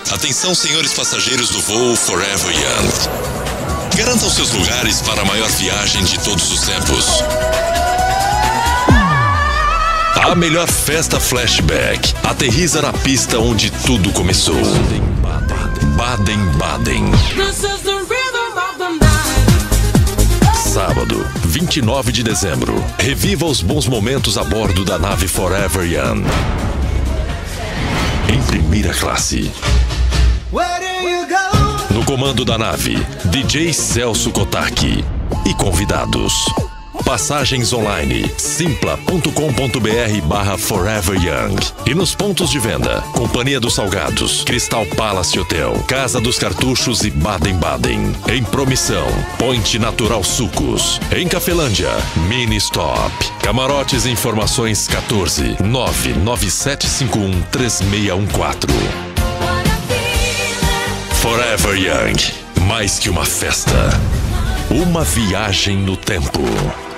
Atenção, senhores passageiros do voo Forever Young. Garantam seus lugares para a maior viagem de todos os tempos. A melhor festa flashback aterriza na pista onde tudo começou. Baden-Baden. Sábado, 29 de dezembro. Reviva os bons momentos a bordo da nave Forever Young. Em primeira classe. No comando da nave, DJ Celso Kotaki e convidados. Passagens online, simpla.com.br/Forever Young. E nos pontos de venda, Companhia dos Salgados, Crystal Palace Hotel, Casa dos Cartuchos e Baden-Baden. Em Promissão, Point Natural Sucos. Em Cafelândia, Mini Stop. Camarotes e informações 14 997513614. Forever Young, mais que uma festa, uma viagem no tempo.